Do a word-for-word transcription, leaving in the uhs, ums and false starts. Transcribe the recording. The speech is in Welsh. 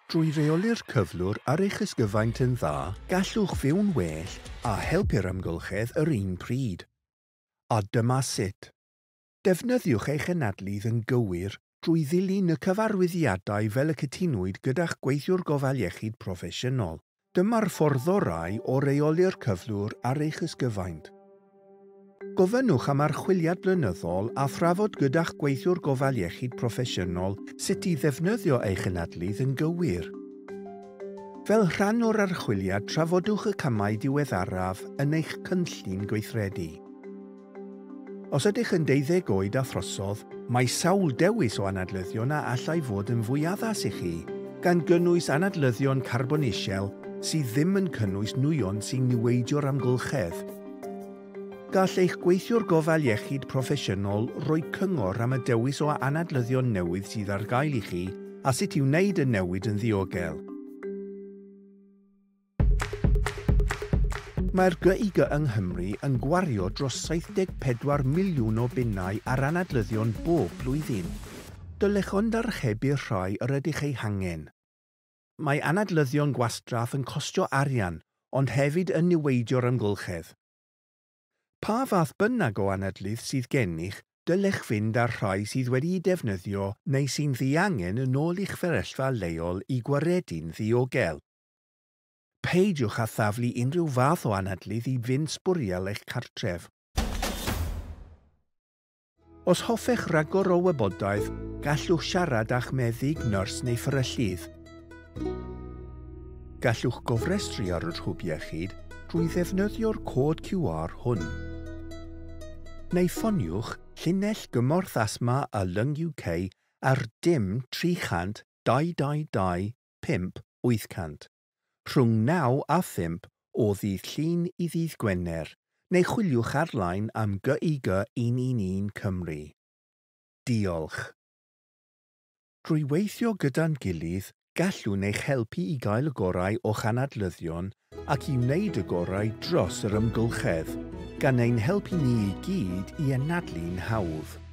Drwy reoli'r cyflwr ar eich ysgyfaint yn dda, gallwch fyw'n well a helpu'r amgylchedd yr un pryd. A dyma sut. Defnyddiwch eich anadlydd yn gywir drwy ddilyn y cyfarwyddiadau fel y cytunwyd gyda'ch gweithiwr gofal iechyd proffesiynol. Dyma'r ffordd orau o reoli'r cyflwr ar eich ysgyfaint. Gofynnwch am archwiliad blynyddol a thrafod gyda'ch gweithiwr gofal iechyd proffesiynol sut i ddefnyddio eich anadlydd yn gywir. Fel rhan o'r archwiliad, trafodwch y camau diweddaraf yn eich cynllun gweithredu. Os ydych yn deuddeg oed a throsodd, mae sawl dewis o anadlyddion a allai fod yn fwy addas i chi, gan gynnwys anadlyddion carbon isel sydd ddim yn cynnwys nwyon sy'n niweidio'r amgylchedd. Gall eich gweithiwr gofal iechyd proffesiynol roi cyngor am y dewis o anadlyddion newydd sydd ar gael i chi a sut i wneud y newid yn ddiogel. Mae'r G I G yng Nghymru yn gwario dros saith deg pedwar miliwn o bunnau ar anadlyddion bob blwyddyn. Dylech ond archebu'r rhai yr ydych ei hangen. Mae anadlyddion gwastraff yn costio arian, ond hefyd yn niweidio'r amgylchedd. Pa fath bynnag o anadlydd sydd gennych, dylech fynd ar rhai sydd wedi'i defnyddio neu sy'n ddiangen yn ôl i'ch fferyllfa leol i gwaredu'n ddiogel. Peidiwch â thaflu unrhyw fath o anadlydd i fynd sbwriel eich cartref. Os hoffech ragor o wybodaeth, gallwch siarad a'ch meddyg, nyrs neu fferyllydd. Gallwch gofrestru ar y rhwb iechyd drwy ddefnyddio'r cod Q R hwn. Neu ffoniwch llinell gymorth asthma a Lung U K ar dim tri chant dau dau dau pump wyth cant, rhwng naw a phump o ddydd Llun i ddydd Gwener, neu chwiliwch ar-lein am G I G un un un Cymru. Diolch. Drwy weithio gyda'n gilydd, gallwn eich helpu i gael y gorau o'ch anadlyddion ac i wneud y gorau dros yr amgylchedd, gan ein helpu ni i gyd i anadlu'n hawdd.